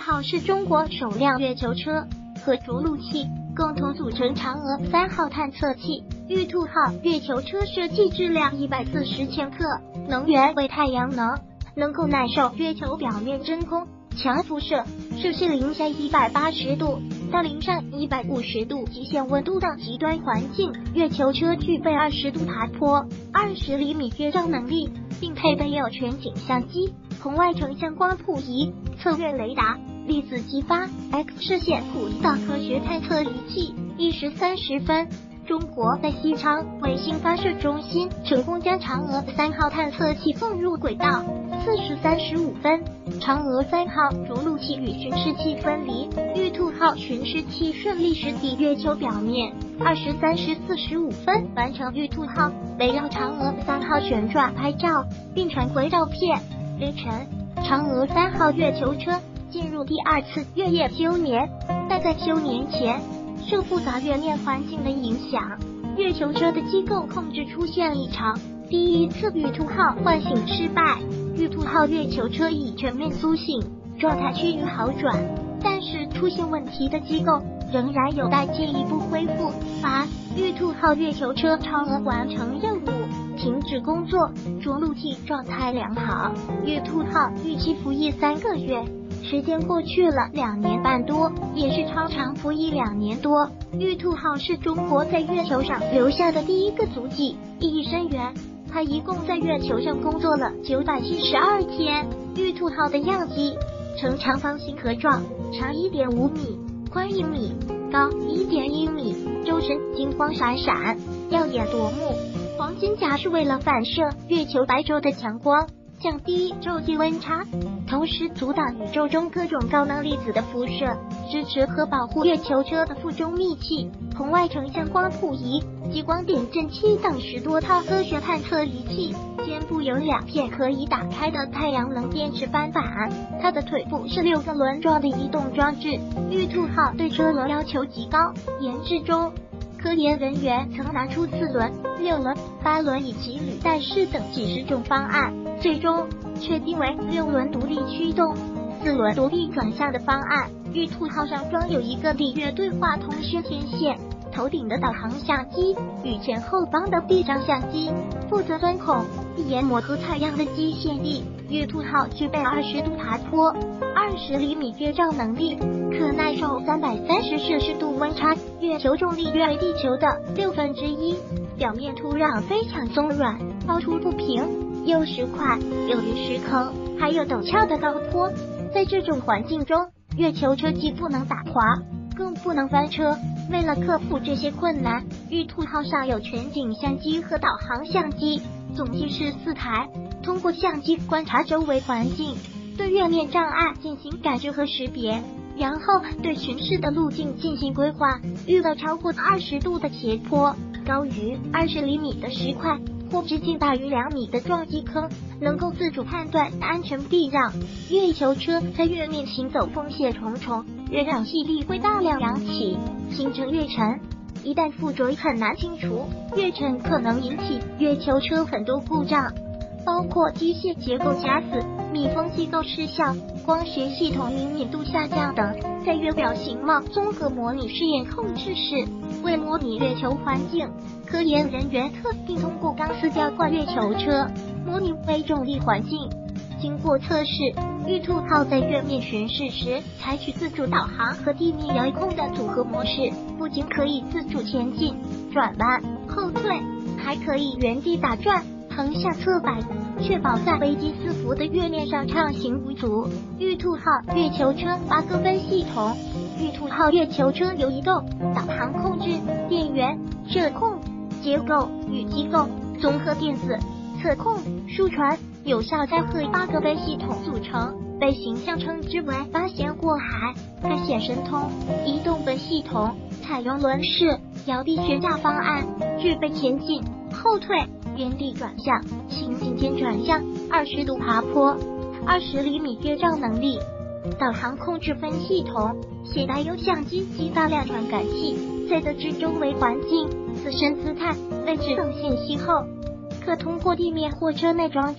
号是中国首辆月球车，和着陆器共同组成嫦娥3号探测器。玉兔号月球车设计质量140千克，能源为太阳能，能够耐受月球表面真空、强辐射，摄氏零下180度到零上150度极限温度的极端环境。月球车具备20度爬坡、20厘米越障能力，并配备有全景相机、红外成像光谱仪、测月雷达、粒子激发、X 射线谱等科学探测仪器。1时30分，中国在西昌卫星发射中心成功将嫦娥3号探测器送入轨道。4时35分，嫦娥3号着陆器与巡视器分离，玉兔号巡视器顺利驶抵月球表面。23时45分，完成玉兔号围绕嫦娥3号旋转拍照，并传回照片。凌晨，嫦娥3号月球车进入第2次月夜休年，但在休年前，受复杂月面环境的影响，月球车的机构控制出现异常，第1次玉兔号唤醒失败。玉兔号月球车已全面苏醒，状态趋于好转，但是出现问题的机构仍然有待进一步恢复。玉兔号月球车超额完成任务，停止工作，着陆器状态良好。玉兔号预期服役3个月，时间过去了2年半多，也是超长服役2年多。玉兔号是中国在月球上留下的第一个足迹，意义深远。它一共在月球上工作了972天。玉兔号的样机呈长方形壳状，长1.5米，宽1米，高1.1米，周身金光闪闪，耀眼夺目。黄金甲是为了反射月球白昼的强光，降低昼夜温差，同时阻挡宇宙中各种高能粒子的辐射，支持和保护月球车的附中密器、红外成像光谱仪、激光点阵器等10多套科学探测仪器。肩部有2片可以打开的太阳能电池翻板，它的腿部是6个轮状的移动装置。玉兔号对车轮要求极高，研制中科研人员曾拿出4轮、6轮、8轮以及履带式等几十种方案，最终确定为6轮独立驱动、4轮独立转向的方案。玉兔号上装有一个地月对话通讯天线，头顶的导航相机与前后方的地上相机负责钻孔、闭研磨和采样的机械臂。玉兔号具备20度爬坡、20厘米越障能力，可耐受330摄氏度温差。月球重力约为地球的1/6，表面土壤非常松软，凹凸不平，有石块，有陨石坑，还有陡峭的高坡。在这种环境中，月球车既不能打滑，更不能翻车。为了克服这些困难，玉兔号上有全景相机和导航相机，总计是4台。通过相机观察周围环境，对月面障碍进行感知和识别，然后对巡视的路径进行规划。遇到超过20度的斜坡、高于20厘米的石块或直径大于2米的撞击坑，能够自主判断安全避让。月球车在月面行走风险重重，月壤气力会大量扬起，形成月尘，一旦附着很难清除。月尘可能引起月球车很多故障，包括机械结构夹死、密封机构失效、光学系统灵敏度下降等。在月表形貌综合模拟试验控制室，为模拟月球环境，科研人员特地通过钢丝吊挂月球车模拟微重力环境。经过测试，玉兔号在月面巡视时采取自主导航和地面遥控的组合模式，不仅可以自主前进、转弯、后退，还可以原地打转、横向侧摆，确保在危机四伏的月面上畅行无阻。玉兔号月球车8个分系统。玉兔号月球车由移动、导航控制、电源、射控、结构与机构、综合电子、测控、输传、有效载荷8个分系统组成，被形象称之为八仙过海。该显神通移动本系统采用轮式摇臂悬架方案，具备前进、后退、原地转向、行进间转向、20度爬坡、20厘米越障能力。导航控制分系统携带有相机及大量传感器，在得知周围环境、自身姿态、位置等信息后，可通过地面或车内装置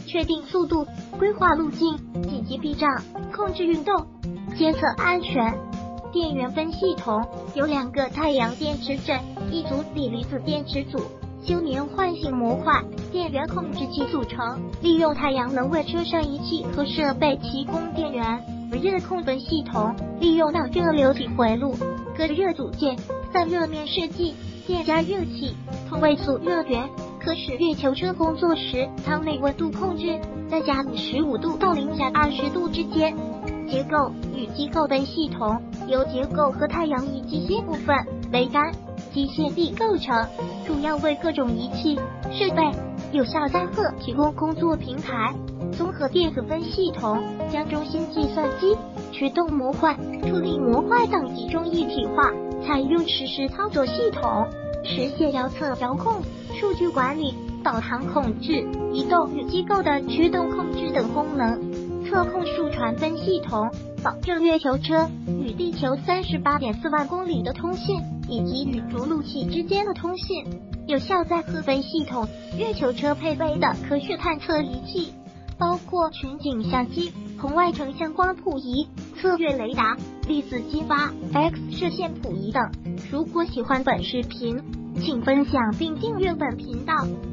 确定速度、规划路径、紧急避障、控制运动、监测安全。电源分系统有2个太阳电池阵，一组锂离子电池组，休眠唤醒模块电源控制器组成，利用太阳能为车上仪器和设备提供电源。而热控分系统利用到热流体回路、隔热组件、散热面设计、电加热器、同位素热源，可使月球车工作时舱内温度控制在-15度到-20度之间。结构与机构分系统由结构和太阳仪机械部分、桅杆、机械臂构成，主要为各种仪器、设备有效载荷提供工作平台。综合电子分系统将中心计算机、驱动模块、处理模块等集中一体化，采用实时操作系统，实现遥测遥控、数据管理、导航控制、移动与机构的驱动控制等功能。测控数传分系统保证月球车与地球38.4万公里的通信，以及与着陆器之间的通信。有效载荷分系统，月球车配备的科学探测仪器包括全景相机、红外成像光谱仪、测月雷达、粒子激发、X 射线谱仪等。如果喜欢本视频，请分享并订阅本频道。